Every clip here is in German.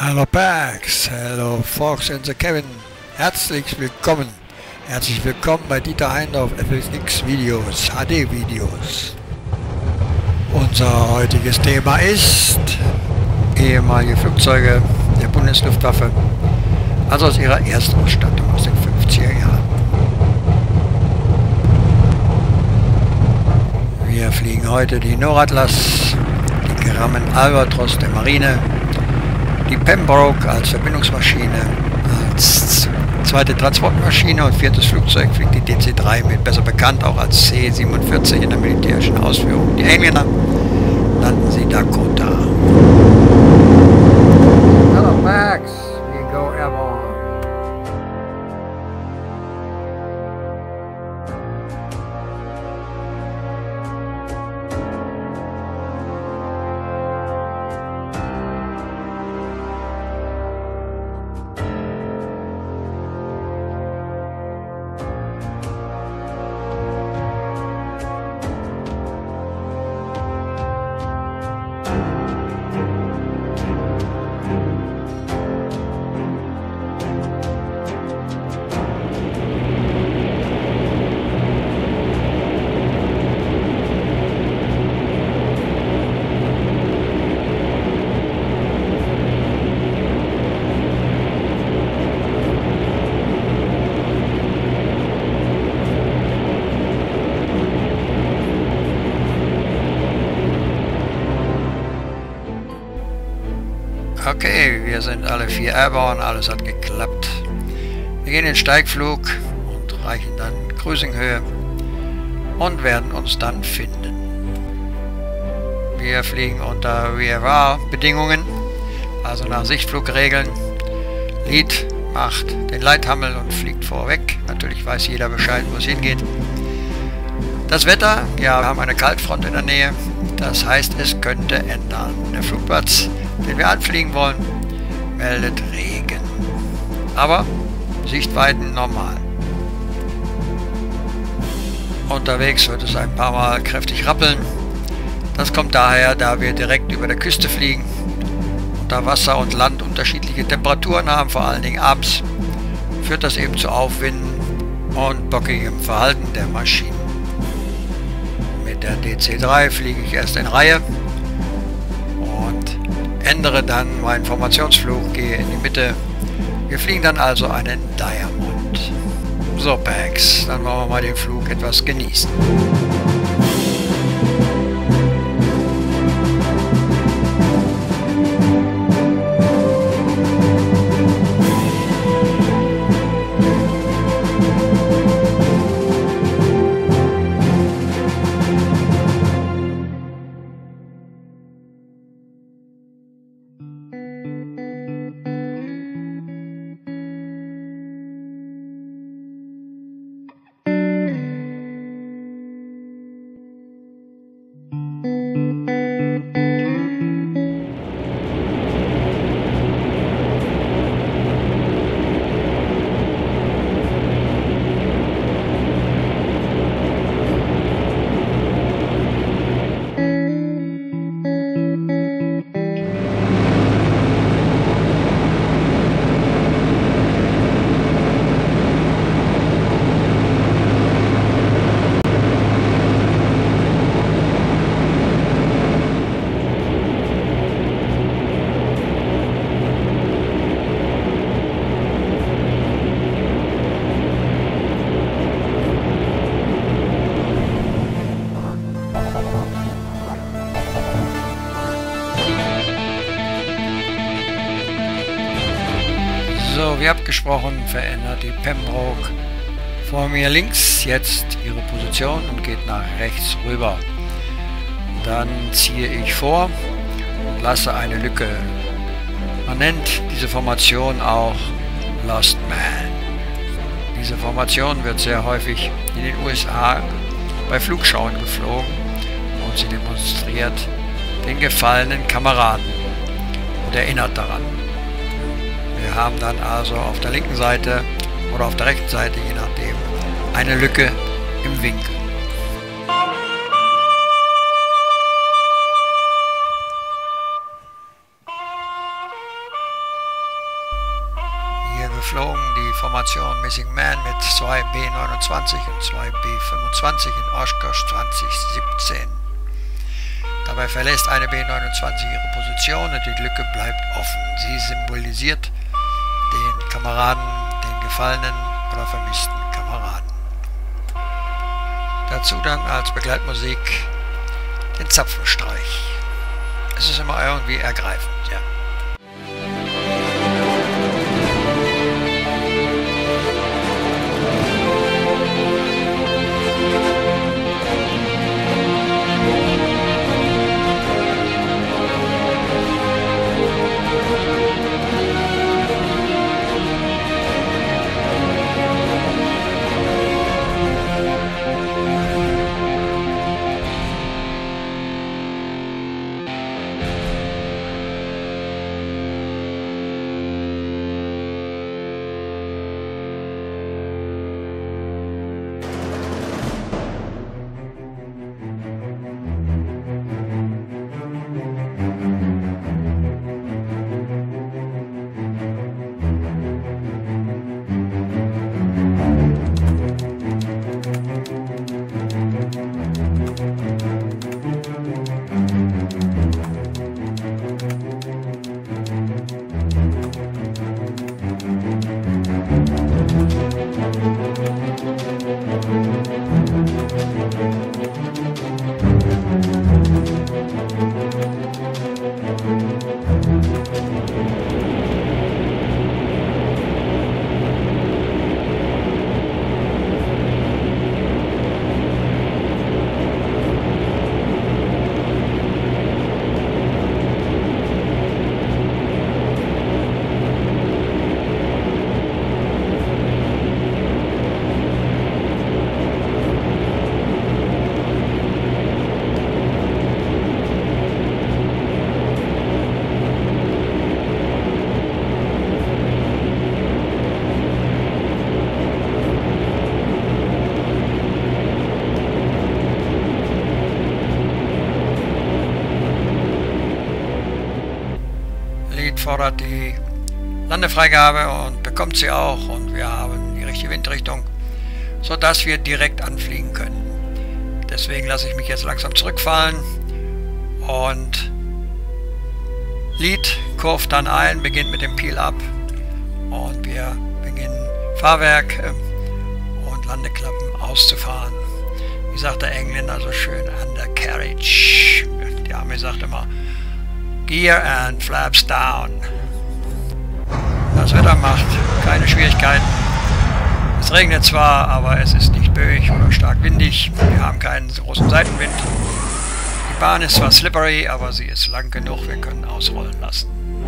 Hallo Bergs, hello Fox and the Kevin, herzlich willkommen bei Dieter Heindorf FSX Videos, HD Videos. Unser heutiges Thema ist ehemalige Flugzeuge der Bundesluftwaffe, also aus ihrer Erstausstattung aus den 50er Jahren. Wir fliegen heute die Noratlas, die Grumman Albatros der Marine, die Pembroke als Verbindungsmaschine, als zweite Transportmaschine und viertes Flugzeug fliegt die DC-3 mit, besser bekannt auch als C-47 in der militärischen Ausführung. Die Engländer nannten sie Dakota. Hello Max, we go airborne. Okay, wir sind alle 4 airborne, alles hat geklappt. Wir gehen in Steigflug und reichen dann Cruisinghöhe und werden uns dann finden. Wir fliegen unter VFR-Bedingungen, also nach Sichtflugregeln. Lead macht den Leithammel und fliegt vorweg. Natürlich weiß jeder Bescheid, wo es hingeht. Das Wetter, ja, wir haben eine Kaltfront in der Nähe. Das heißt, es könnte ändern. Der Flugplatz, den wir anfliegen wollen, meldet Regen. Aber Sichtweiten normal. Unterwegs wird es ein paar Mal kräftig rappeln. Das kommt daher, da wir direkt über der Küste fliegen und da Wasser und Land unterschiedliche Temperaturen haben, vor allen Dingen abends, führt das eben zu Aufwinden und bockigem Verhalten der Maschinen. Mit der DC-3 fliege ich erst in Reihe und ändere dann meinen Formationsflug, gehe in die Mitte. Wir fliegen dann also einen Diamond. So Bags, dann wollen wir mal den Flug etwas genießen. So, wie abgesprochen, verändert die Pembroke vor mir links jetzt ihre Position und geht nach rechts rüber. Dann ziehe ich vor und lasse eine Lücke. Man nennt diese Formation auch Lost Man. Diese Formation wird sehr häufig in den USA bei Flugschauen geflogen und sie demonstriert den gefallenen Kameraden und erinnert daran. Wir haben dann also auf der linken Seite oder auf der rechten Seite, je nachdem, eine Lücke im Winkel. beflogen die Formation Missing Man mit 2 B-29 und 2 B-25 in Oshkosh 2017. Dabei verlässt eine B-29 ihre Position und die Lücke bleibt offen. Sie symbolisiert den Kameraden, den gefallenen oder vermissten Kameraden. Dazu dann als Begleitmusik den Zapfenstreich. Es ist immer irgendwie ergreifend, ja. Fordert die Landefreigabe und bekommt sie auch, und wir haben die richtige Windrichtung, sodass wir direkt anfliegen können. Deswegen lasse ich mich jetzt langsam zurückfallen und Lead kurvt dann ein, beginnt mit dem Peel-Up und wir beginnen Fahrwerk und Landeklappen auszufahren. Wie sagt der Engländer so schön, undercarriage. Die Armee sagt immer Gear and Flaps down. Das Wetter macht keine Schwierigkeiten. Es regnet zwar, aber es ist nicht böig oder stark windig. Wir haben keinen großen Seitenwind. Die Bahn ist zwar slippery, aber sie ist lang genug. Wir können ausrollen lassen.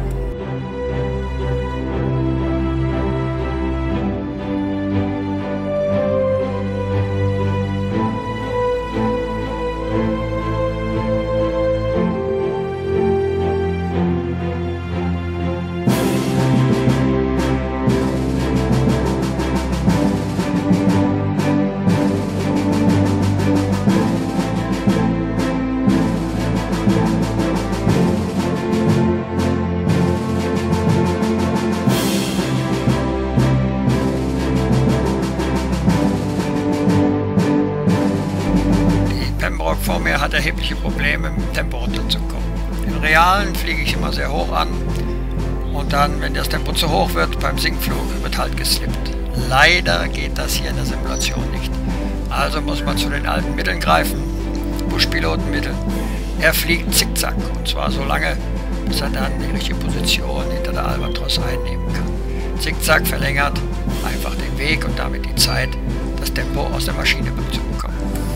Vor mir hat erhebliche Probleme, mit dem Tempo runterzukommen. In Realen fliege ich immer sehr hoch an und dann, wenn das Tempo zu hoch wird, beim Sinkflug wird halt geslippt. Leider geht das hier in der Simulation nicht. Also muss man zu den alten Mitteln greifen, Buschpilotenmittel. Er fliegt zickzack, und zwar so lange, bis er dann die richtige Position hinter der Albatros einnehmen kann. Zickzack verlängert einfach den Weg und damit die Zeit, das Tempo aus der Maschine zu bekommen.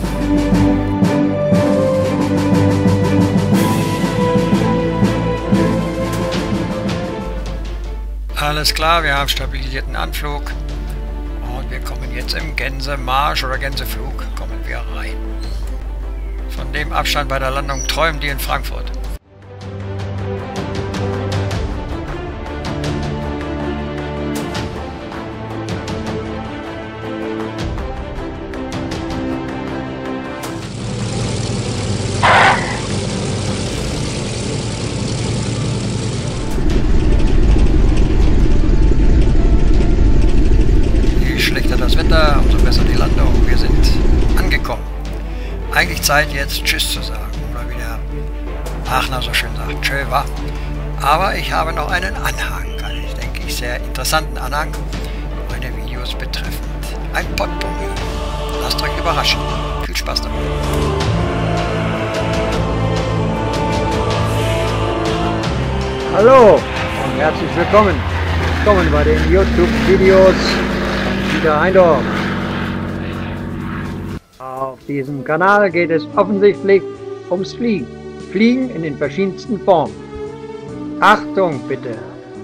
Alles klar, wir haben stabilisierten Anflug und wir kommen jetzt im Gänsemarsch oder Gänseflug kommen wir rein. Von dem Abstand bei der Landung träumen die in Frankfurt. Zeit jetzt Tschüss zu sagen oder wie der Aachener so schön sagt, tschö wa. Aber ich habe noch einen Anhang, einen, denke ich, sehr interessanten Anhang, meine Videos betreffend. Ein Potpourri. Lasst euch überraschen. Viel Spaß dabei. Hallo und herzlich willkommen. Willkommen bei den YouTube-Videos von Dieter Heindorf. Auf diesem Kanal geht es offensichtlich ums Fliegen. Fliegen in den verschiedensten Formen. Achtung bitte!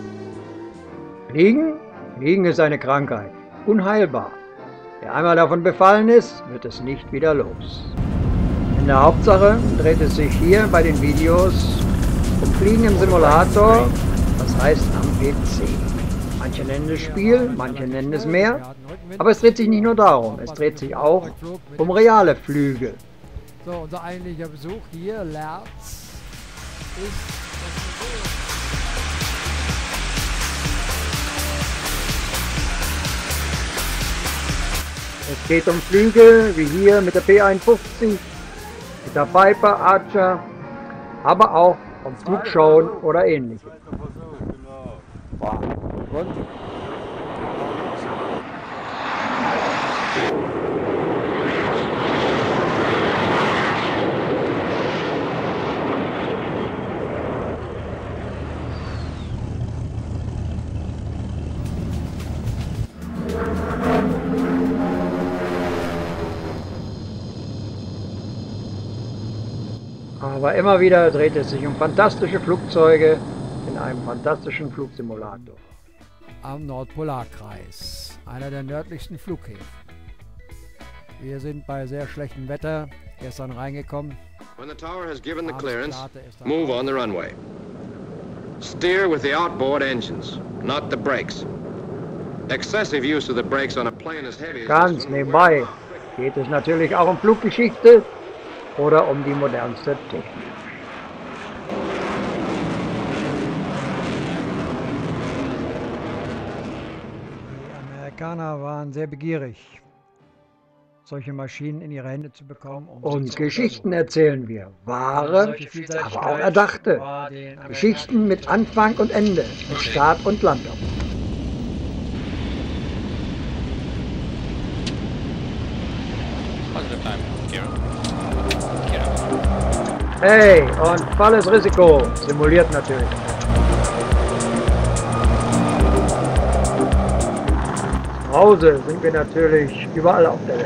Fliegen ist eine Krankheit. Unheilbar. Wer einmal davon befallen ist, wird es nicht wieder los. In der Hauptsache dreht es sich hier bei den Videos um Fliegen im Simulator, das heißt am PC. Manche nennen es Spiel, manche nennen es mehr, aber es dreht sich nicht nur darum, es dreht sich auch um reale Flüge. So, unser eigentlicher Besuch hier, Lerz, ist Es geht um Flüge wie hier mit der P51, mit der Piper Archer, aber auch um Flugschauen oder ähnliches. Aber immer wieder dreht es sich um fantastische Flugzeuge in einem fantastischen Flugsimulator. am Nordpolarkreis, einer der nördlichsten Flughäfen. Wir sind bei sehr schlechtem Wetter gestern reingekommen. When the tower has given the clearance, move on the runway. Steer with the outboard engines, not the brakes. Excessive use of the brakes on a plane as heavy as Ganz nebenbei geht es natürlich auch um Fluggeschichte oder um die modernste Technik. Die Amerikaner waren sehr begierig, solche Maschinen in ihre Hände zu bekommen. Und Geschichten erzählen wir. Wahre, aber auch erdachte. Geschichten mit Anfang und Ende, mit Start und Landung. Hey, und volles Risiko, simuliert natürlich. Zu Hause sind wir natürlich überall auf der Welt.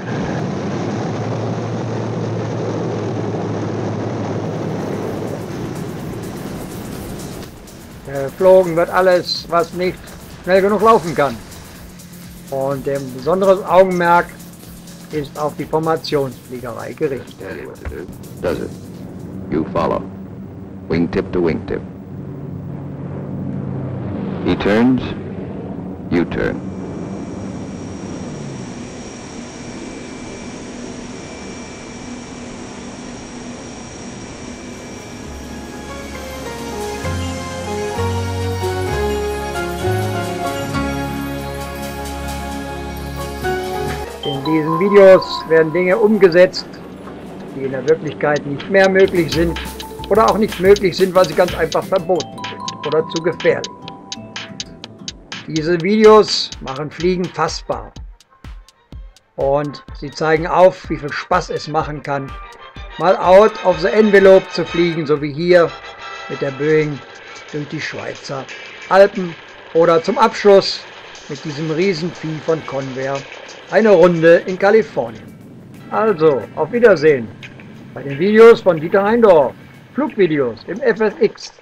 Geflogen wird alles, was nicht schnell genug laufen kann. Und ein besonderes Augenmerk ist auf die Formationsfliegerei gerichtet. Does it? You follow. Wingtip to wingtip. He turns, you turn. In diesen Videos werden Dinge umgesetzt, die in der Wirklichkeit nicht mehr möglich sind oder auch nicht möglich sind, weil sie ganz einfach verboten sind oder zu gefährlich. Diese Videos machen Fliegen fassbar und sie zeigen auf, wie viel Spaß es machen kann, mal out of the envelope zu fliegen, so wie hier mit der Boeing durch die Schweizer Alpen oder zum Abschluss mit diesem Riesenvieh von Convair eine Runde in Kalifornien. Also, auf Wiedersehen bei den Videos von Dieter Heindorf, Flugvideos im FSX.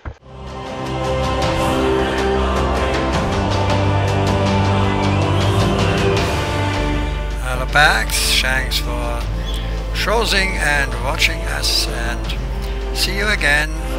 Hello Pax, thanks for choosing and watching us, and see you again